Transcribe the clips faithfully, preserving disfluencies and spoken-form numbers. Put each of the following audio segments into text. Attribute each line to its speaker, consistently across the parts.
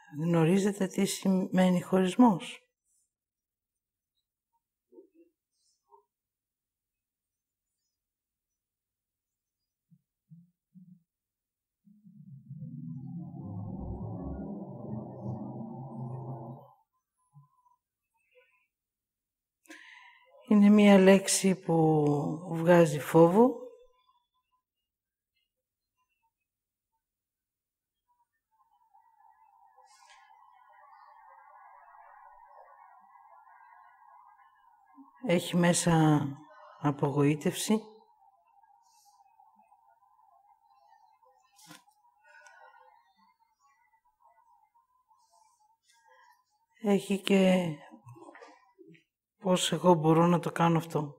Speaker 1: Γνωρίζετε τι σημαίνει χωρισμός? Είναι μία λέξη που βγάζει φόβο. Έχει μέσα απογοήτευση. Έχει και πώς εγώ μπορώ να το κάνω αυτό.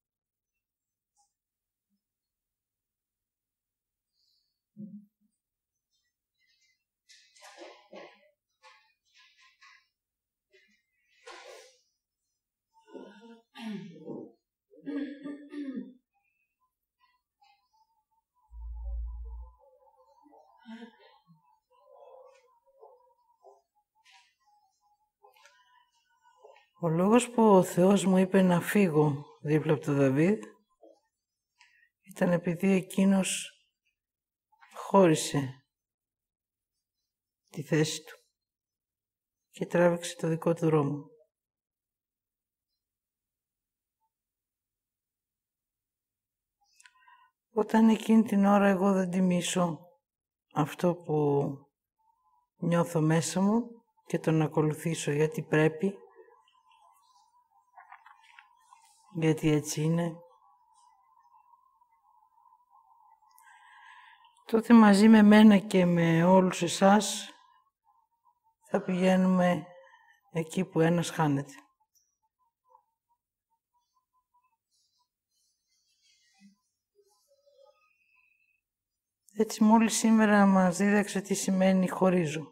Speaker 1: Ο λόγος που ο Θεός μου είπε να φύγω δίπλα από τον Δαβίδ ήταν επειδή εκείνος χώρισε τη θέση του και τράβηξε το δικό του δρόμο. Όταν εκείνη την ώρα εγώ δεν τιμήσω αυτό που νιώθω μέσα μου και τον ακολουθήσω γιατί πρέπει, γιατί έτσι είναι, τότε μαζί με μένα και με όλους εσάς θα πηγαίνουμε εκεί που ένας χάνεται. Έτσι μόλις σήμερα μας δίδαξε τι σημαίνει χωρίζω.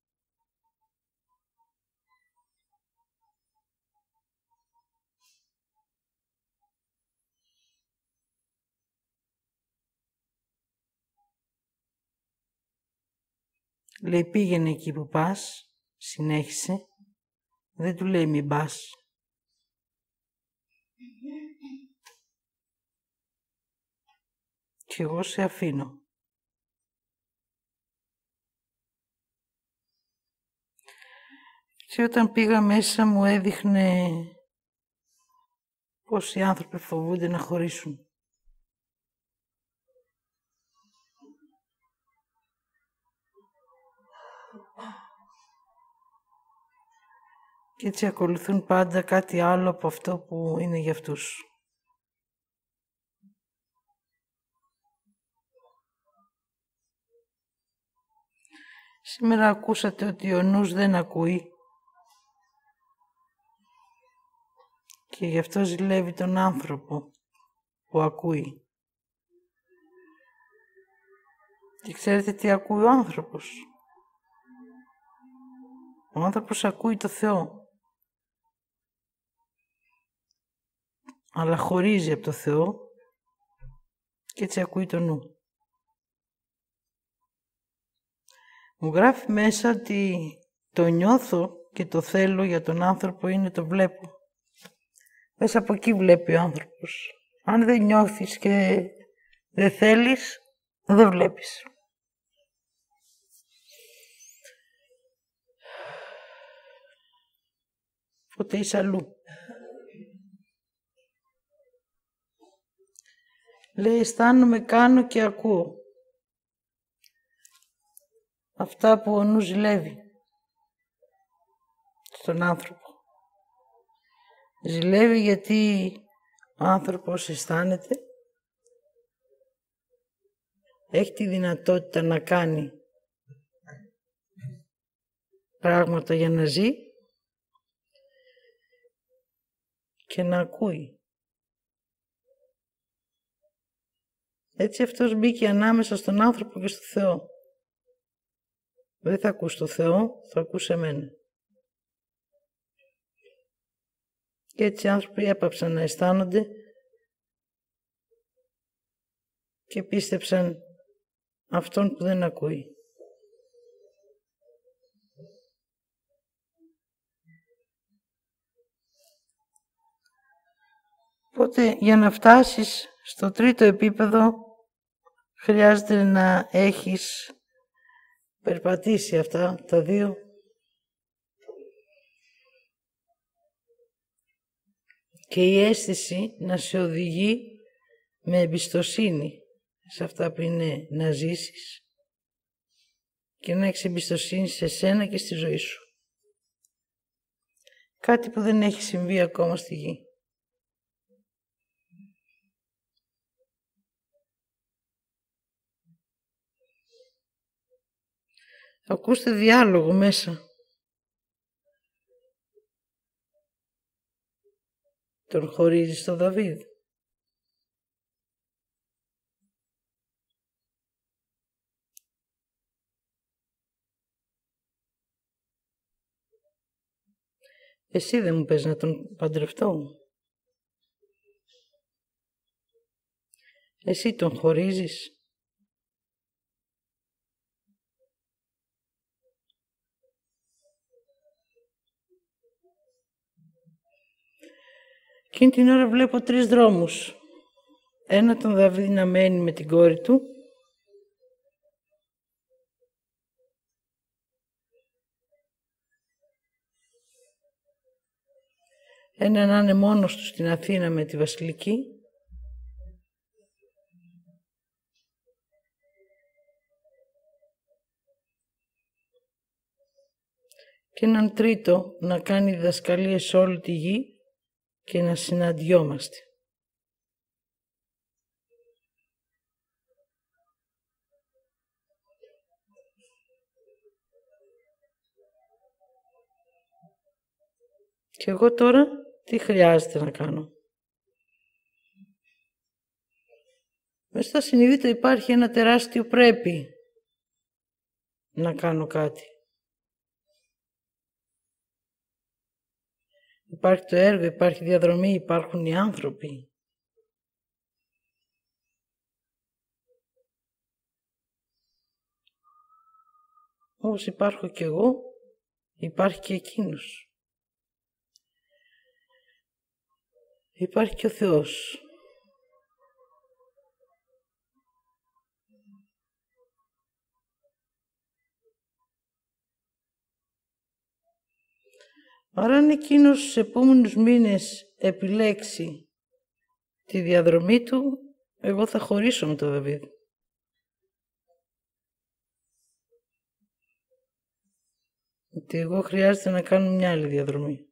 Speaker 1: Λέει πήγαινε εκεί που πας, συνέχισε, δεν του λέει μην πας. Και εγώ σε αφήνω. Και όταν πήγα μέσα μου έδειχνε πως οι άνθρωποι φοβούνται να χωρίσουν. Και έτσι ακολουθούν πάντα κάτι άλλο από αυτό που είναι για αυτούς. Σήμερα ακούσατε ότι ο νους δεν ακούει και γι' αυτό ζηλεύει τον άνθρωπο που ακούει. Και ξέρετε τι ακούει ο άνθρωπος? Ο άνθρωπος ακούει το Θεό. Αλλά χωρίζει από το Θεό και έτσι ακούει το νου. Μου γράφει μέσα ότι το νιώθω και το θέλω για τον άνθρωπο είναι το βλέπω. Μέσα από εκεί βλέπει ο άνθρωπος. Αν δεν νιώθεις και δεν θέλεις, δεν βλέπεις. Οπότε είσαι αλλού. Λέει αισθάνομαι, κάνω και ακούω. Αυτά που ο νους ζηλεύει στον άνθρωπο. Ζηλεύει γιατί ο άνθρωπος αισθάνεται, έχει τη δυνατότητα να κάνει πράγματα για να ζει και να ακούει. Έτσι αυτός μπήκε ανάμεσα στον άνθρωπο και στο Θεό. Δεν θα ακούς το Θεό, θα ακούς εμένα. Και έτσι οι άνθρωποι έπαψαν να αισθάνονται και πίστεψαν αυτόν που δεν ακούει. Οπότε για να φτάσεις στο τρίτο επίπεδο χρειάζεται να έχεις περπατήσει αυτά τα δύο και η αίσθηση να σε οδηγεί με εμπιστοσύνη σε αυτά που είναι να ζήσεις και να έχεις εμπιστοσύνη σε σένα και στη ζωή σου. Κάτι που δεν έχει συμβεί ακόμα στη γη. Ακούστε διάλογο μέσα. Τον χωρίζει στον Δαβίδ. Εσύ δεν μου πες να τον παντρευτώ. Εσύ τον χωρίζεις. Εκείνη την ώρα βλέπω τρεις δρόμους. Ένα τον Δαβίδ να μένει με την κόρη του. Ένα να είναι μόνος του στην Αθήνα με τη Βασιλική. Και έναν τρίτο να κάνει διδασκαλίες σε όλη τη γη και να συναντιόμαστε. Και εγώ τώρα τι χρειάζεται να κάνω. Μέσα στα συνείδητα υπάρχει ένα τεράστιο πρέπει να κάνω κάτι. Υπάρχει το έργο, υπάρχει διαδρομή, υπάρχουν οι άνθρωποι. Όπως υπάρχω κι εγώ, υπάρχει και εκείνος. Υπάρχει και ο Θεός. Άρα αν εκείνος στους επόμενους μήνες επιλέξει τη διαδρομή του, εγώ θα χωρίσω με τον Δαβίδ. Γιατί εγώ χρειάζεται να κάνω μια άλλη διαδρομή.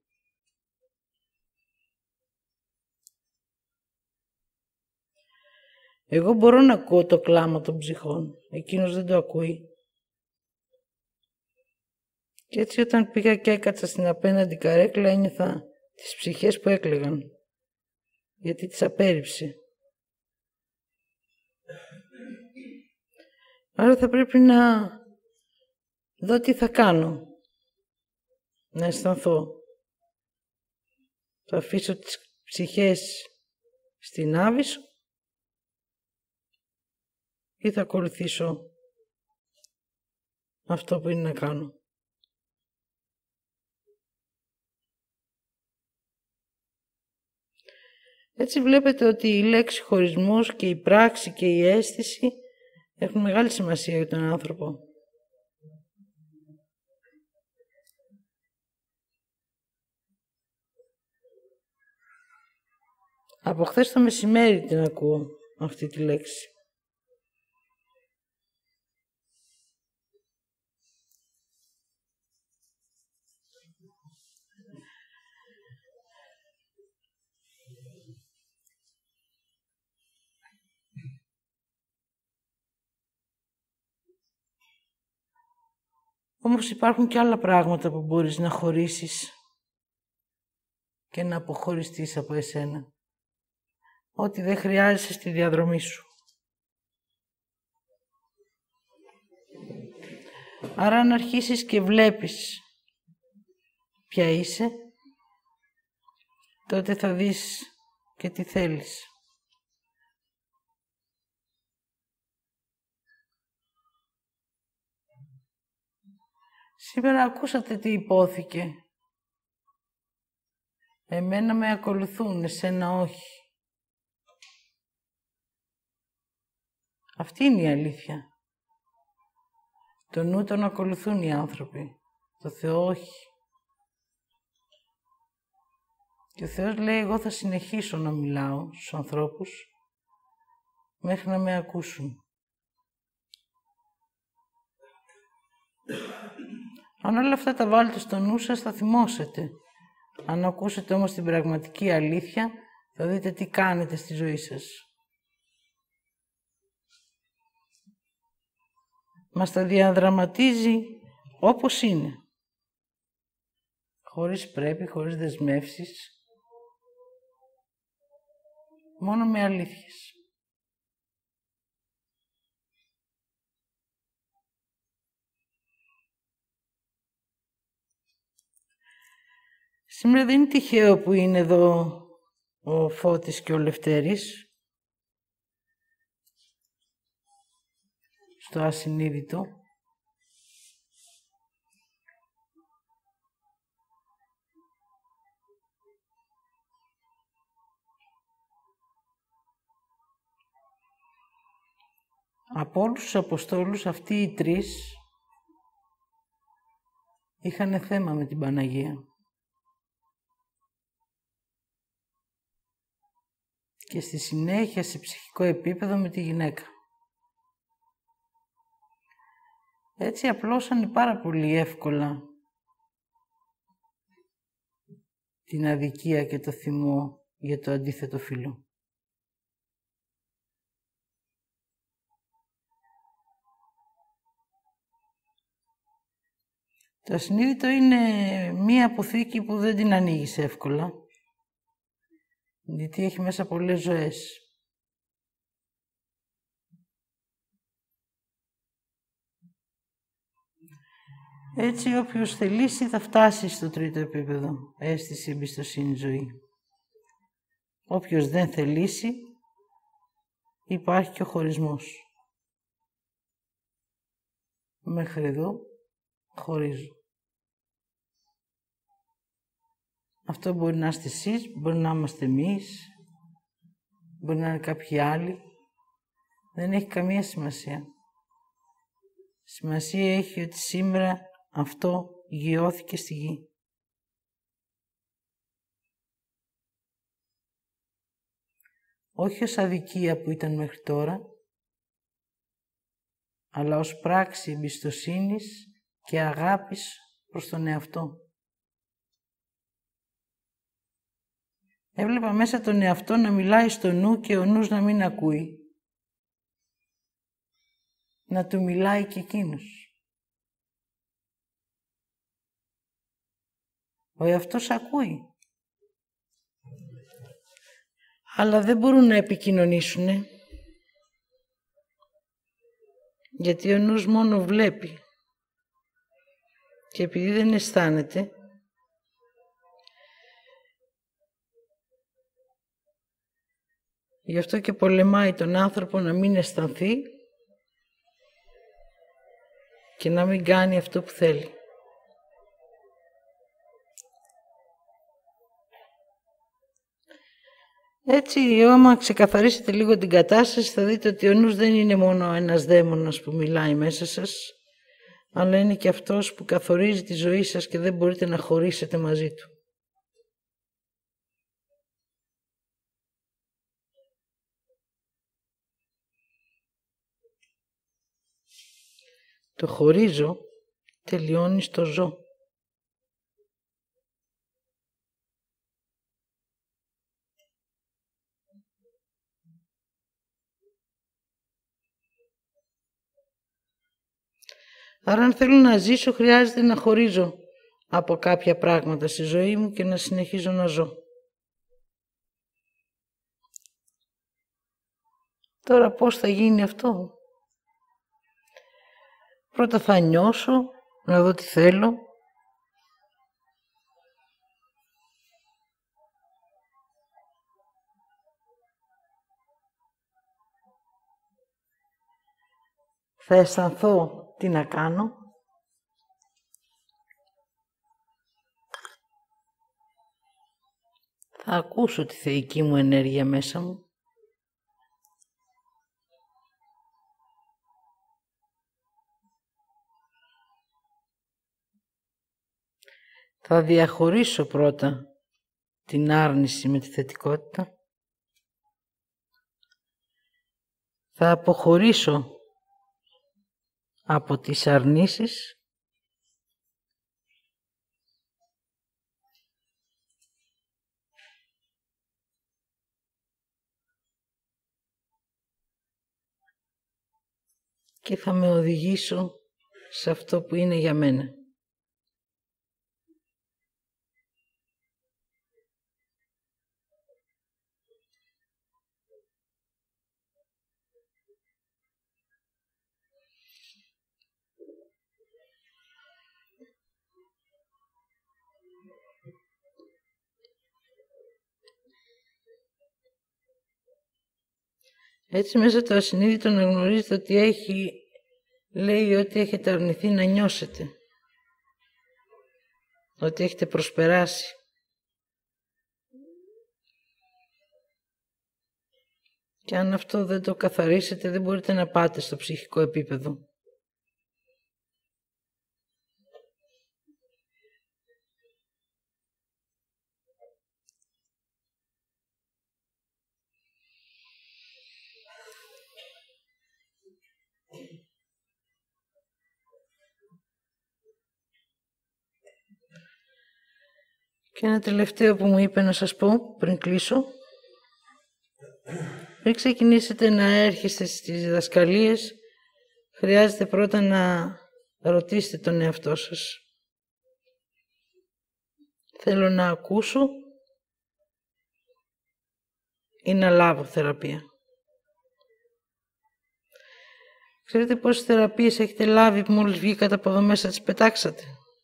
Speaker 1: Εγώ μπορώ να ακούω το κλάμα των ψυχών, εκείνος δεν το ακούει. Και έτσι όταν πήγα και έκατσα στην απέναντι καρέκλα ένιωθα τις ψυχές που έκλαιγαν, γιατί τις απέρριψε. Άρα θα πρέπει να δω τι θα κάνω, να αισθανθώ. Θα αφήσω τις ψυχές στην Άβυσσο ή θα ακολουθήσω αυτό που είναι να κάνω. Έτσι βλέπετε ότι η λέξη χωρισμός και η πράξη και η αίσθηση έχουν μεγάλη σημασία για τον άνθρωπο. Από χθες το μεσημέρι την ακούω αυτή τη λέξη. Όμως υπάρχουν και άλλα πράγματα που μπορείς να χωρίσεις και να αποχωριστείς από εσένα. Ό,τι δεν χρειάζεσαι στη διαδρομή σου. Άρα αν αρχίσεις και βλέπεις ποια είσαι, τότε θα δεις και τι θέλεις. Σήμερα ακούσατε τι υπόθηκε. Εμένα με ακολουθούν, εσένα όχι. Αυτή είναι η αλήθεια. Το νου τον ακολουθούν οι άνθρωποι. Το Θεό όχι. Και ο Θεός λέει, εγώ θα συνεχίσω να μιλάω στους ανθρώπους μέχρι να με ακούσουν. Αν όλα αυτά τα βάλετε στο νου σας, θα θυμώσετε. Αν ακούσετε όμως την πραγματική αλήθεια, θα δείτε τι κάνετε στη ζωή σας. Μας τα διαδραματίζει όπως είναι. Χωρίς πρέπει, χωρίς δεσμεύσεις. Μόνο με αλήθειες. Σήμερα δεν είναι τυχαίο που είναι εδώ ο Φώτης και ο Λευτέρης, στο ασυνείδητο. Από όλους τους Αποστόλους, αυτοί οι τρεις είχαν θέμα με την Παναγία. Και στη συνέχεια, σε ψυχικό επίπεδο, με τη γυναίκα. Έτσι απλώσανε πάρα πολύ εύκολα την αδικία και το θυμό για το αντίθετο φύλο. Το ασυνείδητο είναι μία αποθήκη που δεν την ανοίγεις εύκολα, γιατί έχει μέσα πολλές ζωές. Έτσι, όποιος θελήσει θα φτάσει στο τρίτο επίπεδο, αίσθηση, εμπιστοσύνη, ζωή. Όποιος δεν θελήσει, υπάρχει και ο χωρισμός. Μέχρι εδώ χωρίζω. Αυτό μπορεί να είστε εσείς, μπορεί να είμαστε εμείς, μπορεί να είναι κάποιοι άλλοι. Δεν έχει καμία σημασία. Σημασία έχει ότι σήμερα αυτό γιώθηκε στη γη. Όχι ως αδικία που ήταν μέχρι τώρα, αλλά ως πράξη εμπιστοσύνης και αγάπης προς τον εαυτό. Έβλεπα μέσα τον εαυτό να μιλάει στο νου και ο νους να μην ακούει. Να του μιλάει και εκείνος. Ο εαυτός ακούει. Αλλά δεν μπορούν να επικοινωνήσουνε. Γιατί ο νους μόνο βλέπει. Και επειδή δεν αισθάνεται, γι' αυτό και πολεμάει τον άνθρωπο να μην αισθανθεί και να μην κάνει αυτό που θέλει. Έτσι, άμα ξεκαθαρίσετε λίγο την κατάσταση, θα δείτε ότι ο νους δεν είναι μόνο ένας δαίμονας που μιλάει μέσα σας, αλλά είναι και αυτός που καθορίζει τη ζωή σας και δεν μπορείτε να χωρίσετε μαζί του. Το χωρίζω τελειώνει στο ζω. Άρα αν θέλω να ζήσω, χρειάζεται να χωρίζω από κάποια πράγματα στη ζωή μου και να συνεχίζω να ζω. Τώρα πώς θα γίνει αυτό? Πρώτα θα νιώσω, να δω τι θέλω. Θα αισθανθώ τι να κάνω. Θα ακούσω τη θεϊκή μου ενέργεια μέσα μου. Θα διαχωρίσω πρώτα την άρνηση με τη θετικότητα. Θα αποχωρήσω από τις αρνήσεις και θα με οδηγήσω σε αυτό που είναι για μένα. Έτσι μέσα το ασυνείδητο να γνωρίζετε ότι έχει, λέει ότι έχετε αρνηθεί να νιώσετε. Ότι έχετε προσπεράσει. Και αν αυτό δεν το καθαρίσετε, δεν μπορείτε να πάτε στο ψυχικό επίπεδο. Και ένα τελευταίο που μου είπε να σας πω πριν κλείσω. Πριν ξεκινήσετε να έρχεστε στις διδασκαλίες, χρειάζεται πρώτα να ρωτήσετε τον εαυτό σας. Θέλω να ακούσω ή να λάβω θεραπεία. Ξέρετε πόσες θεραπείες έχετε λάβει που μόλις βγήκατε από εδώ μέσα τις πετάξατε.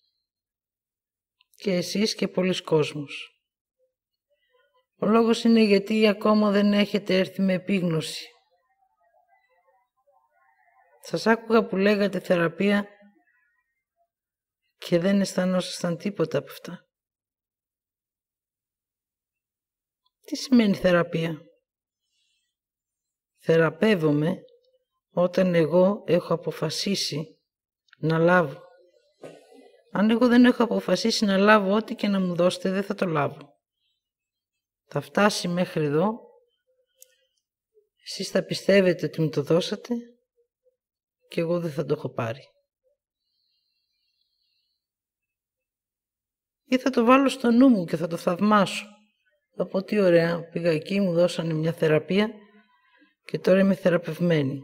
Speaker 1: Και εσείς και πολλοί κόσμος. Ο λόγος είναι γιατί ακόμα δεν έχετε έρθει με επίγνωση. Σας άκουγα που λέγατε θεραπεία και δεν αισθανόσασταν τίποτα από αυτά. Τι σημαίνει θεραπεία? Θεραπεύομαι όταν εγώ έχω αποφασίσει να λάβω. Αν εγώ δεν έχω αποφασίσει να λάβω ό,τι και να μου δώσετε, δεν θα το λάβω. Θα φτάσει μέχρι εδώ, εσείς θα πιστεύετε ότι μου το δώσατε και εγώ δεν θα το έχω πάρει. Ή θα το βάλω στο νου μου και θα το θαυμάσω. Θα πω τι ωραία, πήγα εκεί, μου δώσανε μια θεραπεία και τώρα είμαι θεραπευμένη.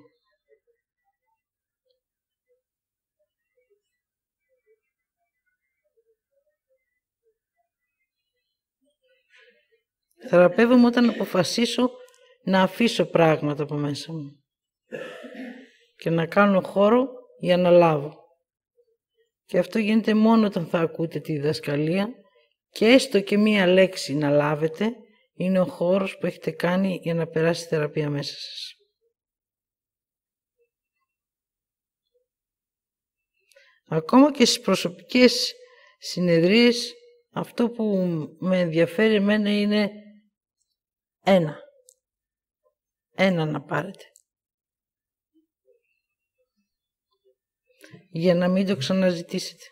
Speaker 1: Θεραπεύομαι όταν αποφασίσω να αφήσω πράγματα από μέσα μου και να κάνω χώρο για να λάβω. Και αυτό γίνεται μόνο όταν θα ακούτε τη διδασκαλία και έστω και μία λέξη να λάβετε είναι ο χώρος που έχετε κάνει για να περάσει θεραπεία μέσα σας. Ακόμα και στις προσωπικές συνεδρίες αυτό που με ενδιαφέρει εμένα είναι ένα. Ένα να πάρετε. Για να μην το ξαναζητήσετε.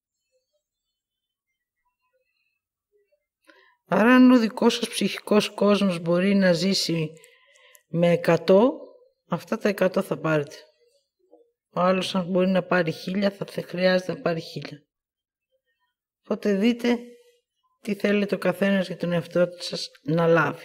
Speaker 1: Άρα αν ο δικός σας ψυχικός κόσμος μπορεί να ζήσει με εκατό, αυτά τα εκατό θα πάρετε. Ο άλλος αν μπορεί να πάρει χίλια, θα χρειάζεται να πάρει χίλια. Οπότε δείτε τι θέλετε ο καθένας για τον εαυτό σας να λάβει.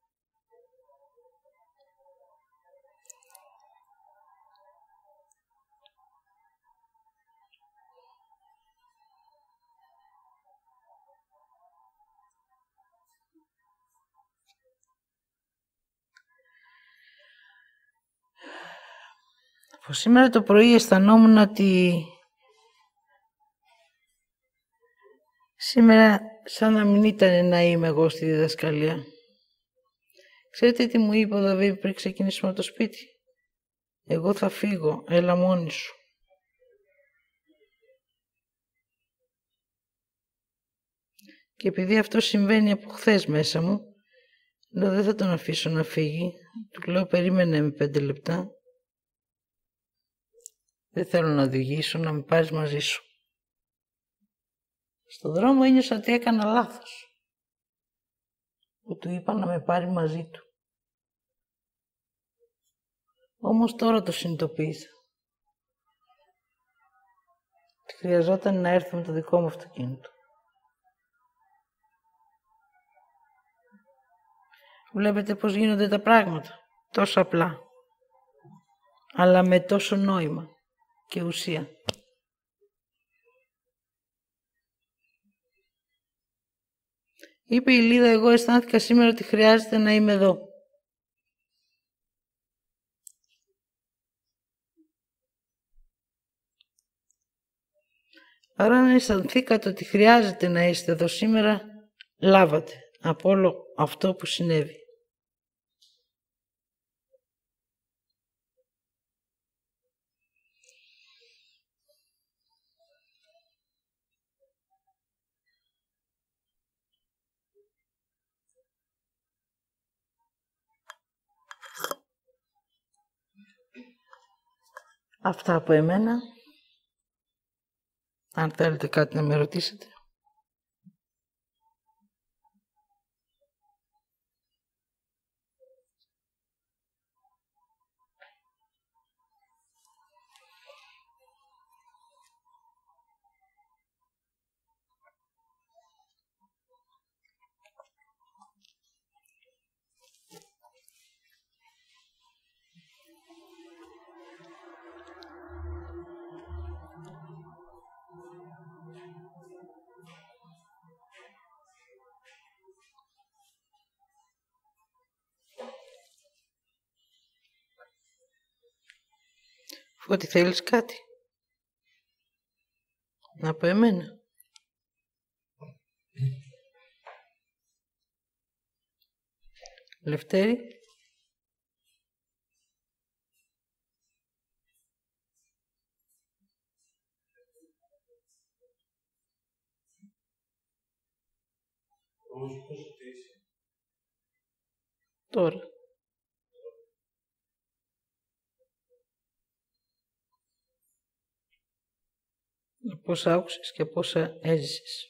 Speaker 1: Από σήμερα το πρωί αισθανόμουν ότι σήμερα σαν να μην ήταν να είμαι εγώ στη διδασκαλία. Ξέρετε τι μου είπε ο Δαβίδ πριν ξεκινήσουμε από το σπίτι? Εγώ θα φύγω, έλα μόνη σου. Και επειδή αυτό συμβαίνει από χθες μέσα μου, λέω δεν θα τον αφήσω να φύγει. Του λέω περίμενε με πέντε λεπτά. Δεν θέλω να οδηγήσω, να με πάρεις μαζί σου. Στον δρόμο ένιωσα ότι έκανα λάθος, που του είπα να με πάρει μαζί του. Όμως τώρα το συνειδητοποίησα. Χρειαζόταν να έρθει με το δικό μου αυτοκίνητο. Βλέπετε πώς γίνονται τα πράγματα, τόσο απλά, αλλά με τόσο νόημα και ουσία. Είπε η Λίδα, εγώ αισθάνθηκα σήμερα ότι χρειάζεται να είμαι εδώ. Άρα αν αισθανθήκατε ότι χρειάζεται να είστε εδώ σήμερα, λάβατε από όλο αυτό που συνέβη. Αυτά από εμένα. Αν θέλετε κάτι να με ρωτήσετε. Ότι θέλεις κάτι να πω εμένα. Λευτέρη. Τώρα. Πώς άκουσες και πόσα έζησες.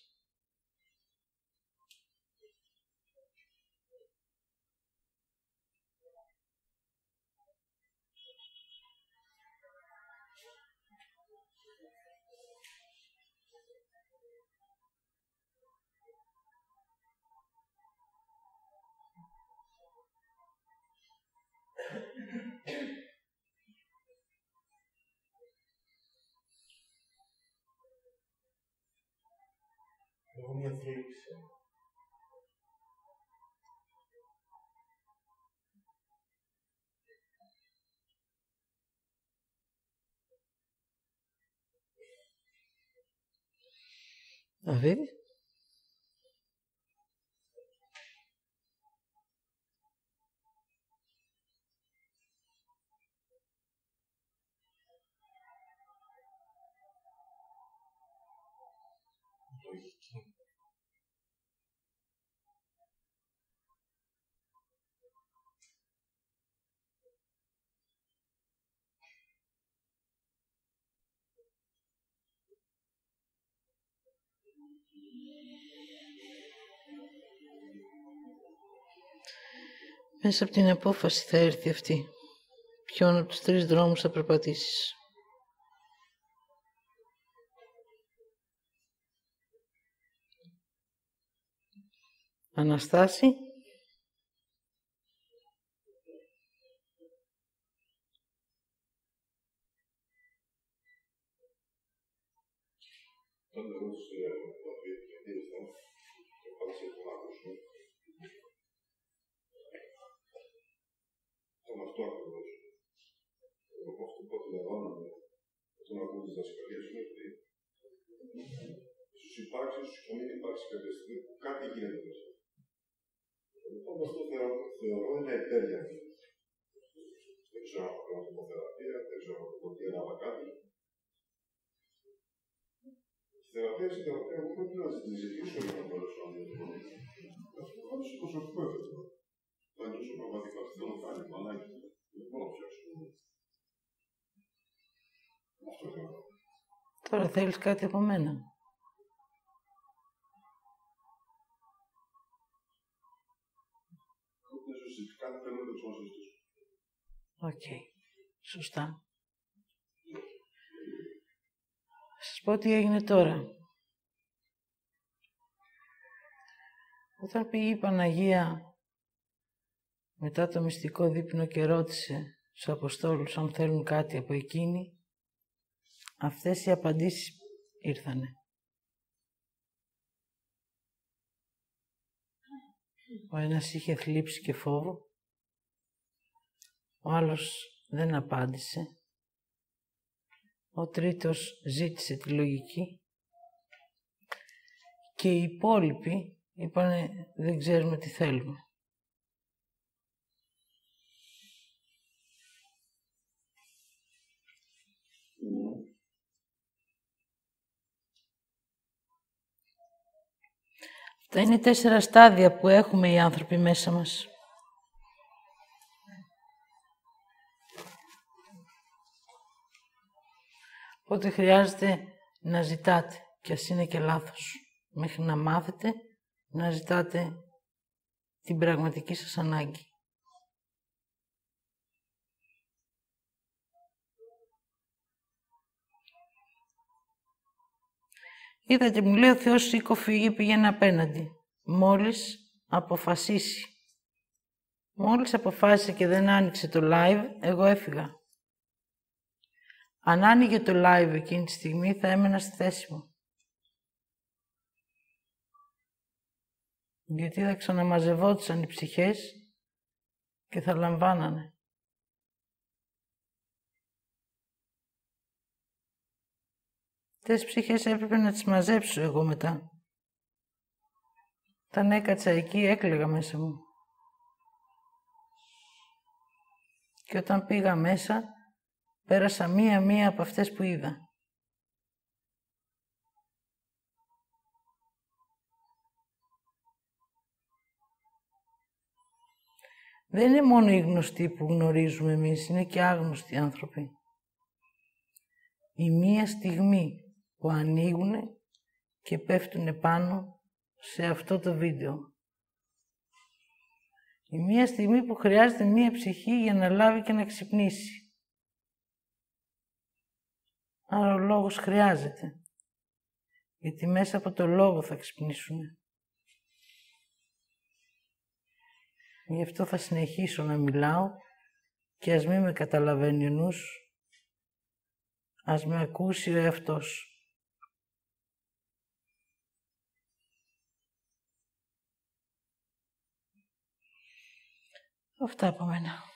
Speaker 2: Εγώ μια θλίψη.
Speaker 1: Δαβίδ. Μέσα από την απόφαση θα έρθει αυτή. Ποιον από τους τρεις δρόμους θα περπατήσεις. Αναστάση.
Speaker 2: Αυτό ακριβώς. Εγώ αυτό που αντιλαμβάνομαι όταν ακούω τις δασκαλίες είναι ότι ίσως υπάρξει, ίσως και μην υπάρξει κάποια στιγμή που κάτι γίνεται μέσα. Λοιπόν, αυτό θεωρώ είναι εταίρια. Δεν ξέρω αν κάνω τοποθεραπεία, δεν ξέρω αν πω τι έλαβα κάτι. Στη θεραπεία, στη θεραπεία, εγώ πρέπει να ζητήσω για να μπορέσω να δω. Αυτό θα σου προσωπικό έφερε. Θα νιώσω πραγματικά ότι θέλω να κάνει μαλάκι. Δεν μπορώ να φτιάξω. Αυτό είναι.
Speaker 1: Τώρα θέλεις κάτι από μένα. Οκ. Okay. Σωστά. Σας πω τι έγινε τώρα. Όταν πήγε η Παναγία μετά το μυστικό δείπνο και ρώτησε στους Αποστόλους αν θέλουν κάτι από εκείνη, αυτές οι απαντήσεις ήρθανε. Ο ένας είχε θλίψη και φόβο, ο άλλος δεν απάντησε, ο τρίτος ζήτησε τη λογική και οι υπόλοιποι είπανε δεν ξέρουμε τι θέλουμε. Αυτά είναι τέσσερα στάδια που έχουμε οι άνθρωποι μέσα μας. Οπότε χρειάζεται να ζητάτε, κι ας είναι και λάθος, μέχρι να μάθετε να ζητάτε την πραγματική σας ανάγκη. Είδατε, μου λέει ο Θεός, σήκω, φύγε, πήγαινε απέναντι. Μόλις αποφασίσει. Μόλις αποφάσισε και δεν άνοιξε το live, εγώ έφυγα. Αν άνοιγε το live εκείνη τη στιγμή, θα έμενα στη θέση μου. Γιατί θα ξαναμαζευόντουσαν οι ψυχές και θα λαμβάνανε. Τις ψυχές έπρεπε να τις μαζέψω εγώ μετά. Όταν έκατσα εκεί, έκλαιγα μέσα μου. Και όταν πήγα μέσα, πέρασα μία-μία από αυτές που είδα. Δεν είναι μόνο οι γνωστοί που γνωρίζουμε εμείς, είναι και άγνωστοι άνθρωποι. Η μία στιγμή που ανοίγουν και πέφτουν πάνω σε αυτό το βίντεο. Η μία στιγμή που χρειάζεται μία ψυχή για να λάβει και να ξυπνήσει. Άρα ο λόγος χρειάζεται. Γιατί μέσα από το λόγο θα ξυπνήσουν. Γι' αυτό θα συνεχίσω να μιλάω και ας μην με καταλαβαίνει ο νους, ας με ακούσει ο εαυτός. Αυτά από μένα.